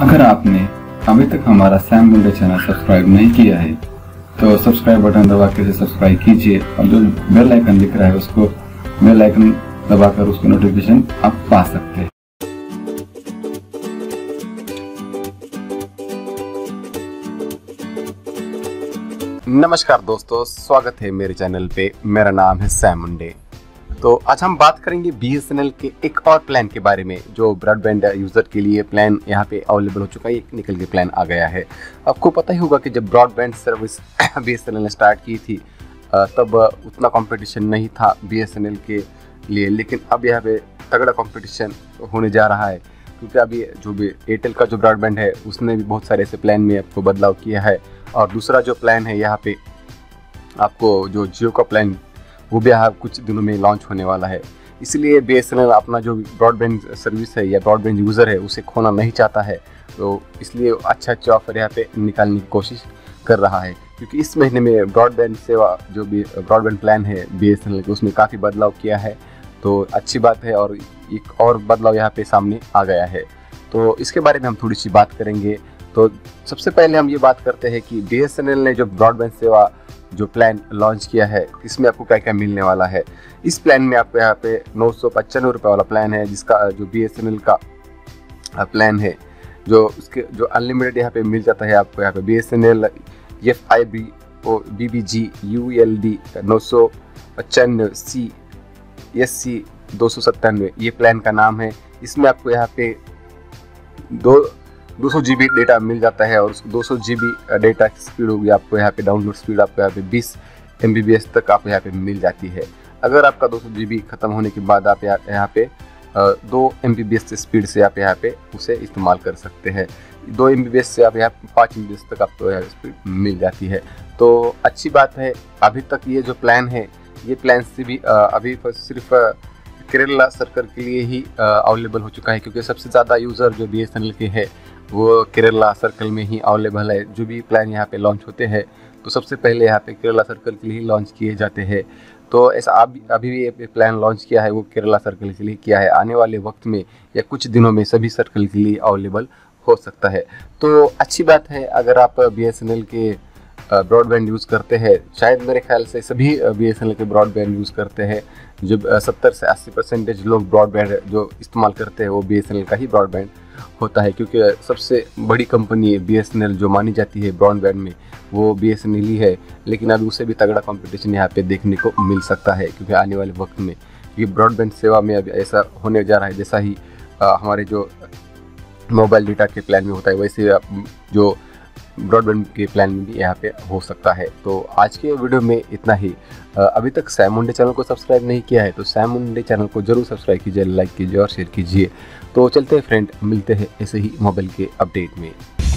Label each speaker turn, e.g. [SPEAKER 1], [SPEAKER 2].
[SPEAKER 1] अगर आपने अभी तक हमारा सैम मुंडे चैनल सब्सक्राइब नहीं किया है तो सब्सक्राइब बटन दबा के सब्सक्राइब कीजिए और जो बेल आइकन दिख रहा है उसको बेल आइकन दबाकर उसकी नोटिफिकेशन आप पा सकते हैं।
[SPEAKER 2] नमस्कार दोस्तों, स्वागत है मेरे चैनल पे। मेरा नाम है सैम मुंडे। तो आज हम बात करेंगे BSNL के एक और प्लान के बारे में जो ब्रॉडबैंड यूज़र के लिए प्लान यहाँ पे अवेलेबल हो चुका है। एक निकल के प्लान आ गया है। आपको पता ही होगा कि जब ब्रॉडबैंड सर्विस BSNL ने स्टार्ट की थी तब उतना कंपटीशन नहीं था BSNL के लिए, लेकिन अब यहाँ पे तगड़ा कंपटीशन होने जा रहा है क्योंकि अभी जो भी एयरटेल का जो ब्रॉडबैंड है उसने भी बहुत सारे ऐसे प्लान में आपको बदलाव किया है। और दूसरा जो प्लान है यहाँ पे आपको जो जियो का प्लान वो भी यहाँ कुछ दिनों में लॉन्च होने वाला है। इसलिए BSNL अपना जो ब्रॉडबैंड सर्विस है या ब्रॉडबैंड यूज़र है उसे खोना नहीं चाहता है, तो इसलिए अच्छे ऑफर यहाँ पे निकालने की कोशिश कर रहा है। क्योंकि इस महीने में ब्रॉडबैंड सेवा जो भी ब्रॉडबैंड प्लान है BSNL के उसमें काफ़ी बदलाव किया है, तो अच्छी बात है। और एक और बदलाव यहाँ पे सामने आ गया है, तो इसके बारे में हम थोड़ी सी बात करेंगे। तो सबसे पहले हम ये बात करते हैं कि BSNL ने जो ब्रॉडबैंड सेवा जो प्लान लॉन्च किया है इसमें आपको क्या क्या मिलने वाला है। इस प्लान में आपको यहाँ पे 995 रुपये वाला प्लान है, जिसका जो BSNL का प्लान है जो उसके जो अनलिमिटेड यहाँ पे मिल जाता है आपको। यहाँ पे BSNL FIB BBG ULD 995 CSC 297 ये प्लान का नाम है। इसमें आपको यहाँ पे 200 GB डेटा मिल जाता है और उस 200 GB डेटा की स्पीड होगी आपको यहाँ पे, डाउनलोड स्पीड आपको यहाँ पे 20 MBPS तक आपको यहाँ पे मिल जाती है। अगर आपका 200 GB खत्म होने के बाद आप यहाँ पे 2 MBPS स्पीड से आप यहाँ पे उसे इस्तेमाल कर सकते हैं। 2 MBPS से आप यहाँ 5 MBPS तक आपको यहाँ स्पीड मिल जाती है, तो अच्छी बात है। अभी तक ये जो प्लान है ये प्लान से भी अभी सिर्फ केरला सर्कल के लिए ही अवेलेबल हो चुका है, क्योंकि सबसे ज़्यादा यूज़र जो BSNL के है वो केरला सर्कल में ही अवेलेबल है। जो भी प्लान यहाँ पे लॉन्च होते हैं तो सबसे पहले यहाँ पे केरला सर्कल के लिए लॉन्च किए जाते हैं। तो ऐसा अभी भी ये प्लान लॉन्च किया है वो केरला सर्कल के लिए किया है। आने वाले वक्त में या कुछ दिनों में सभी सर्कल के लिए अवेलेबल हो सकता है, तो अच्छी बात है। अगर आप BSNL के ब्रॉडबैंड यूज़ करते हैं, शायद मेरे ख्याल से सभी BSNL के ब्रॉडबैंड यूज़ करते हैं, जब 70 से 80% लोग ब्रॉडबैंड जो इस्तेमाल करते हैं वो BSNL का ही ब्रॉडबैंड होता है। क्योंकि सबसे बड़ी कंपनी BSNL जो मानी जाती है ब्रॉडबैंड में वो BSNL ही है, लेकिन अभी उसे भी तगड़ा कंपटीशन यहाँ पे देखने को मिल सकता है। क्योंकि आने वाले वक्त में ये ब्रॉडबैंड सेवा में अभी ऐसा होने जा रहा है जैसा ही हमारे जो मोबाइल डेटा के प्लान में होता है वैसे जो ब्रॉडबैंड के प्लान में भी यहाँ पे हो सकता है। तो आज के वीडियो में इतना ही। अभी तक सैम मुंडे चैनल को सब्सक्राइब नहीं किया है तो सैम मुंडे चैनल को जरूर सब्सक्राइब कीजिए, लाइक कीजिए और शेयर कीजिए। तो चलते हैं फ्रेंड, मिलते हैं ऐसे ही मोबाइल के अपडेट में।